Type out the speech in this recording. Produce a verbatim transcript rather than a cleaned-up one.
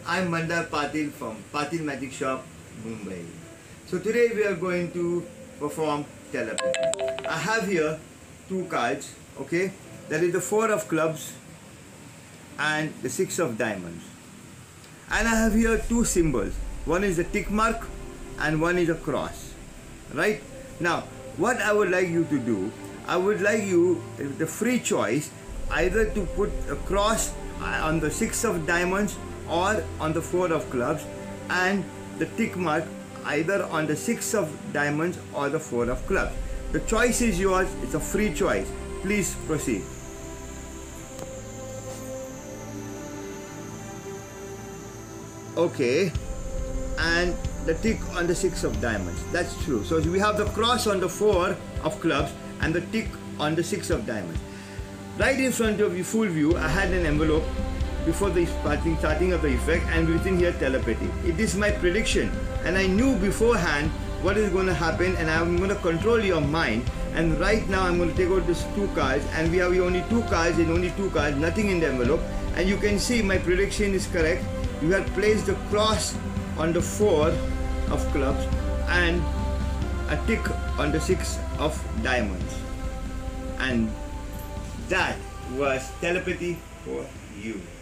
I'm Mandar Patil from Patil Magic Shop, Mumbai. So today we are going to perform telepathy. I have here two cards, okay? That is the four of clubs and the six of diamonds. And I have here two symbols. One is a tick mark and one is a cross, right? Now, what I would like you to do, I would like you, the free choice, either to put a cross on the six of diamonds or on the four of clubs, and the tick mark either on the six of diamonds or the four of clubs. The choice is yours. It's a free choice. Please proceed. Okay, and the tick on the six of diamonds. That's true. So we have the cross on the four of clubs and the tick on the six of diamonds. Right in front of you, full view, I had an envelope before the starting, starting of the effect, and written here telepathy. It is my prediction, and I knew beforehand what is going to happen, and I'm going to control your mind. And right now I'm going to take out these two cards, and we have only two cards and only two cards, nothing in the envelope. And you can see my prediction is correct. You have placed the cross on the four of clubs and a tick on the six of diamonds. And that was telepathy for you.